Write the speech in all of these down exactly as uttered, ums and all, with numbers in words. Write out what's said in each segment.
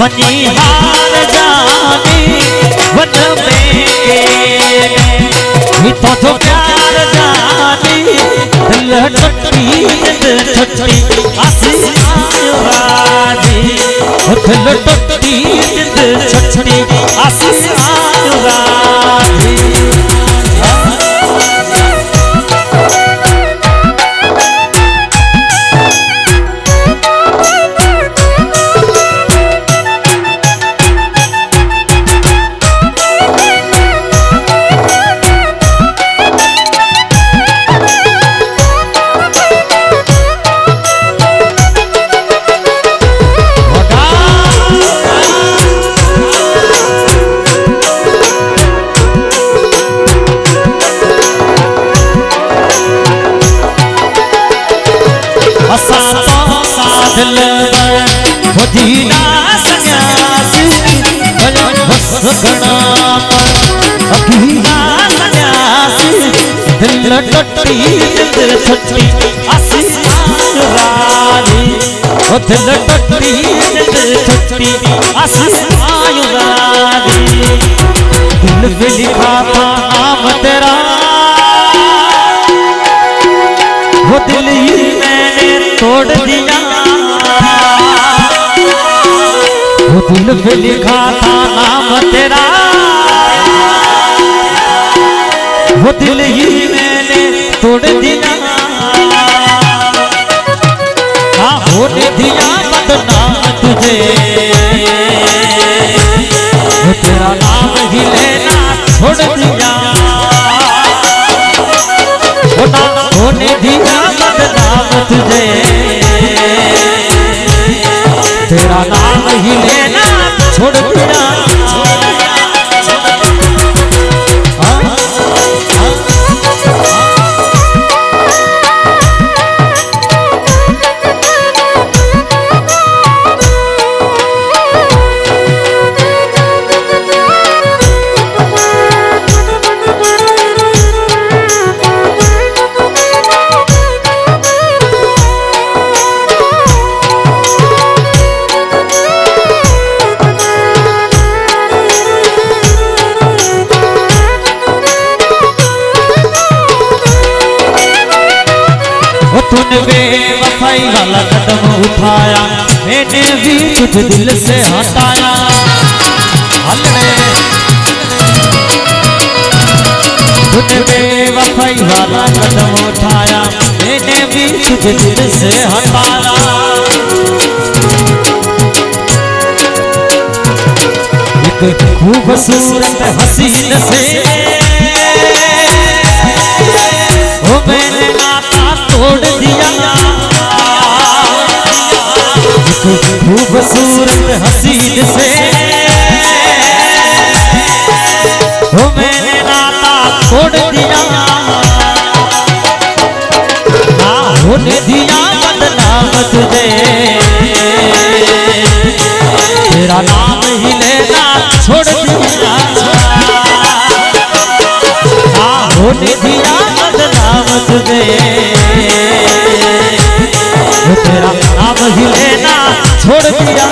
मनिहार जानी वन में के तो तो प्यार जानी दिल टट्टी दिल टट्टी आसियाँ राजी दिल टट्टी दिल टट्टी आसियाँ राजी दीना सन्यासी भसगना अकीना सन्यासी दिल टट्टी दिल टट्टी आसियाँ राजी ओ दिल टट्टी दिल टट्टी आसियाँ राजी दिल पे लिखा था नाम तेरा वो दिल ही मैंने तोड़ दिया वो दिल पे लिखा था नाम तेरा वो दिल ही मैंने तोड़ दिया हाँ होने दिया बदनाम तुझे वो तेरा नाम ही लेना छोड़ दिया वो ना होने दिया बदनाम तुझे तेरा नाम ही लेना छोड़ दिया तूने बेवफाई वाला कदम उठाया मैंने भी तुझ दिल से हटाया तूने बेवफाई वाला कदम उठाया मैंने भी तुझ दिल से हटाया एक खूबसूरत हसीन से ओ मैंने तोड़ दिया खूबसूरत हसीन से वो मैंने नाता तोड़ दिया ना होने दिया बदनाम तुझे तेरा नाम ही लेना छोड़ दिया ना होने दिया बदनाम तुझे तेरा नाम ही लेना छोड़ दिया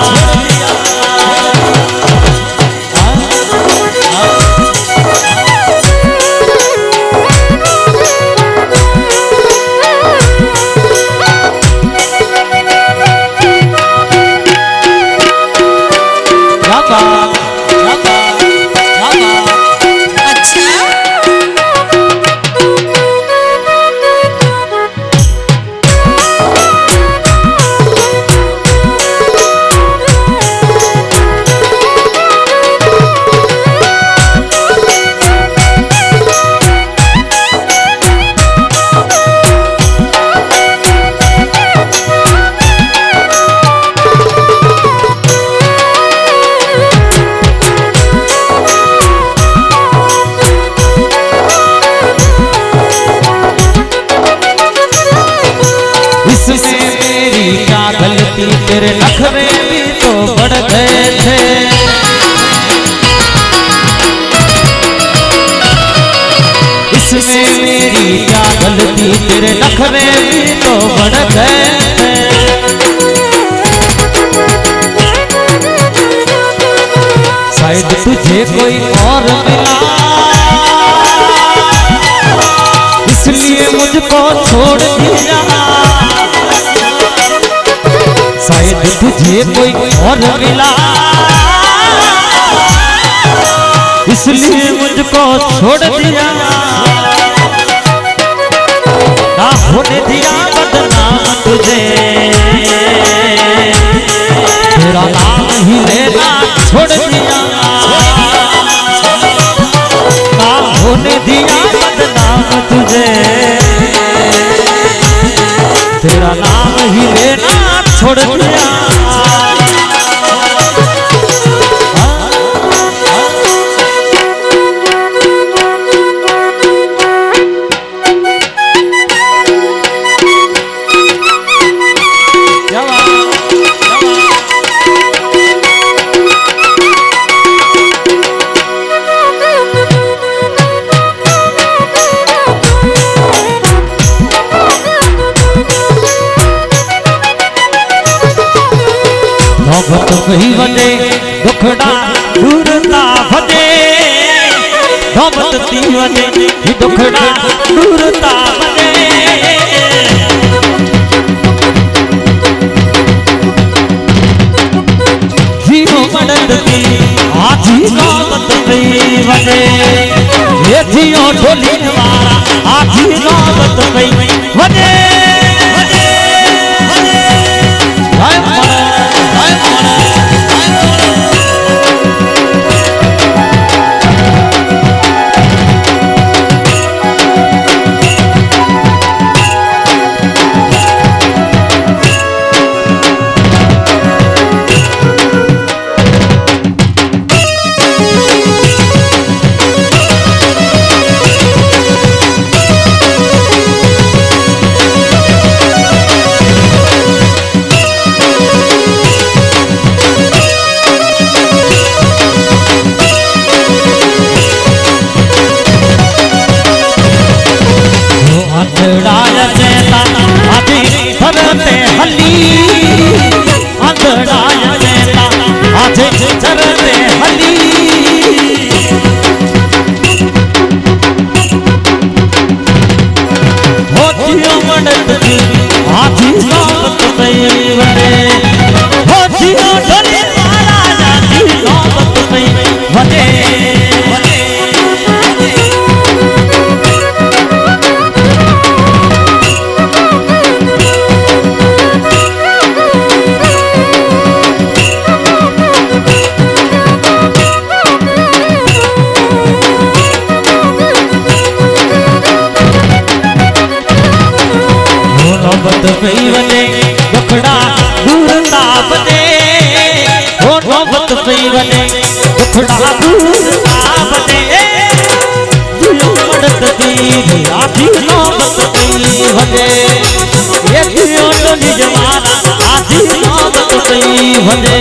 तेरे नखरे भी तो बढ़ गए थे इसमें मेरी क्या गलती तेरे नखरे भी तो बढ़ गए थे शायद तुझे कोई और मिला, इसलिए मुझको छोड़ दिया। शायद तुझे कोई और मिला, इसलिए मुझको छोड़ दिया। ना होने दिया बदनाम तुझे, तेरा नाम ही लेना छोड़ दिया। ना होने दिया बदनाम तुझे, तेरा नाम ही लेना छोड़ दिया। भक्त कही वजे दुखड़ा दूरता भजे, भक्त ती वजे दुखड़ा दूरता भजे। जीव मदद की आजी नौबत कही वजे, ये जियो ढोली वाला आजी नौबत कही वजे। दुखड़ा दूरता बने, ओ नौबत पई वने दुखड़ा दूरता बने। जियो मदद दी आधी नौबत पई वने, ये जियो तो निजवाना आधी नौबत पई वने।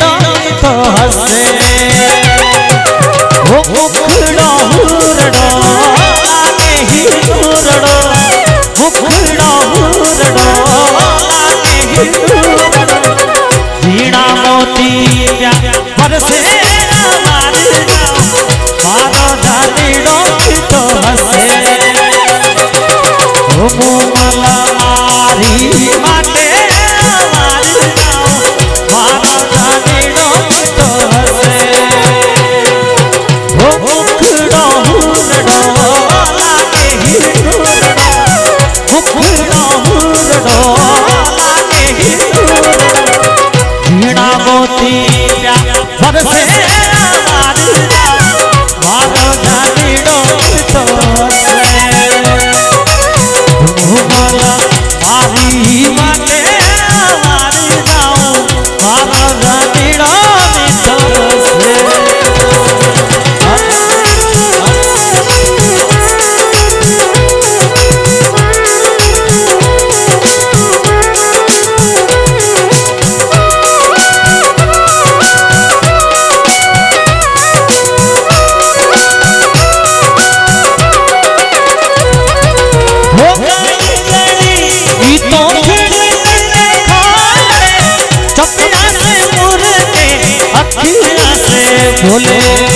उखड़ो हुरड़ो बोले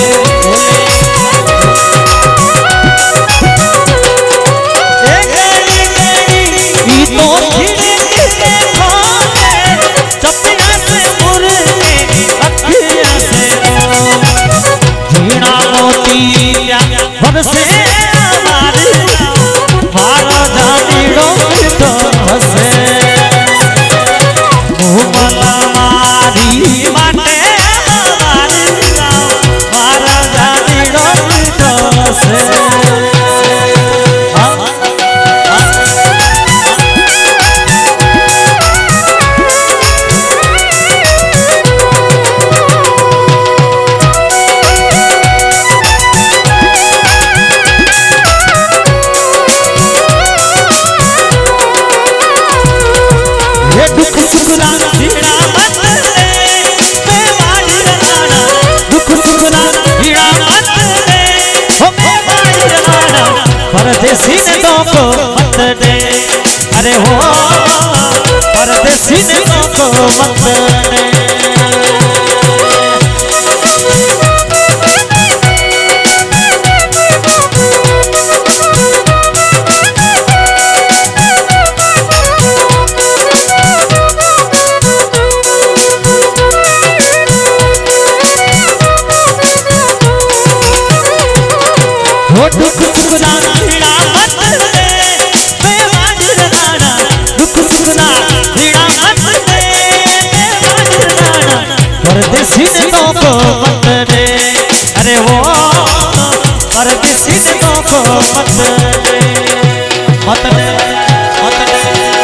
परदेसी ने तो को मत दे, अरे हो परदेसी ने तो को मत दे। वो दुख सुना पीड़ा मत दे, बेवाज राना दुख सुना पीड़ा मत दे, बेवाज राना परदेसी ने तो को मत दे, अरे वो परदेसी ने तो को मत दे, मत दे, मत दे, मत दे।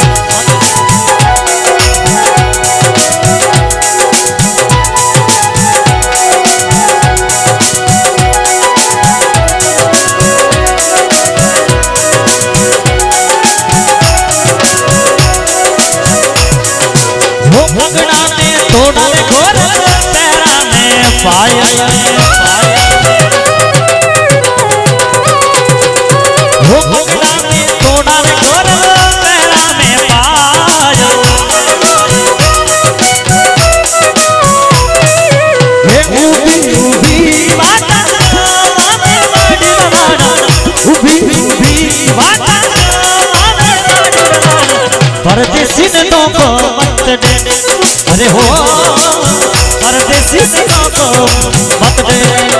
भगड़ा में तोड़ा रे घोर पैरा में पाया, वो भगड़ा में तोड़ा रे घोर पैरा में पाया, ये उभी उभी बाता माने बड़ी रवाना, उभी उभी बाता माने बड़ी रवाना, परदेसी ने तो को मत दे, अरे हो परदेसी ने तो को मत दे।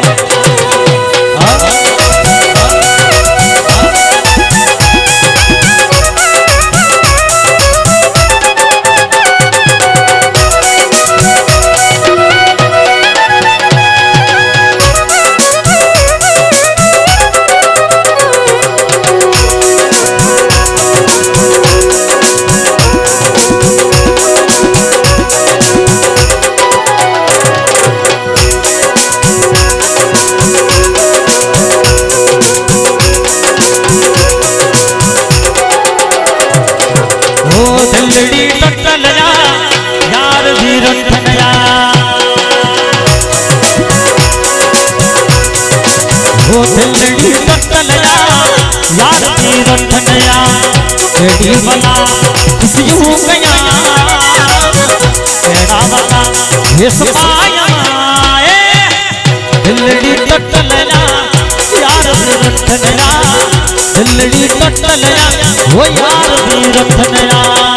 दिलड़ी टटल जा यार भी रखनया, वो दिलड़ी टटल जा यार भी रखनया, एडी बला खुशियों गया एड़ा बला ये सपाया, दिलड़ी टटल जा यार भी रखनया, दिलड़ी टटल जा वो यार भी रखनया।